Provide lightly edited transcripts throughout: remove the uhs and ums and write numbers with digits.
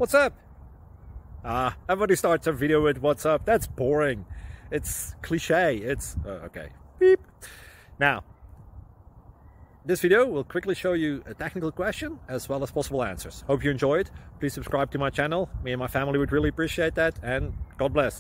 What's up? Everybody starts a video with what's up. That's boring. It's cliche. It's okay. Beep. Now, this video will quickly show you a technical question as well as possible answers. Hope you enjoyed. Please subscribe to my channel. Me and my family would really appreciate that, and God bless.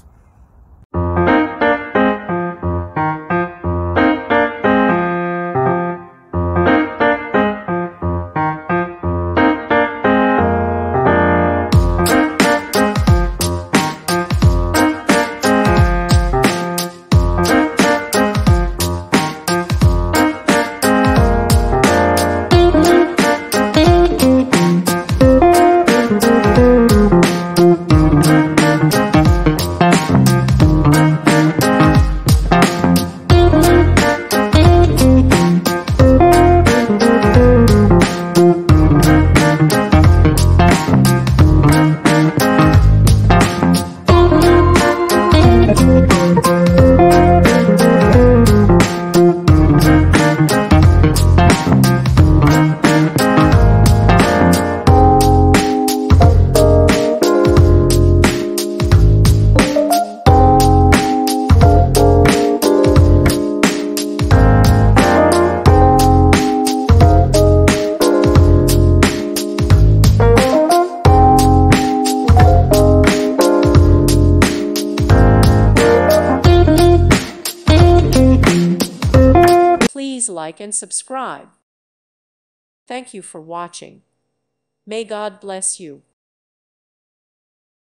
Please like and subscribe. Thank you for watching. May God bless you.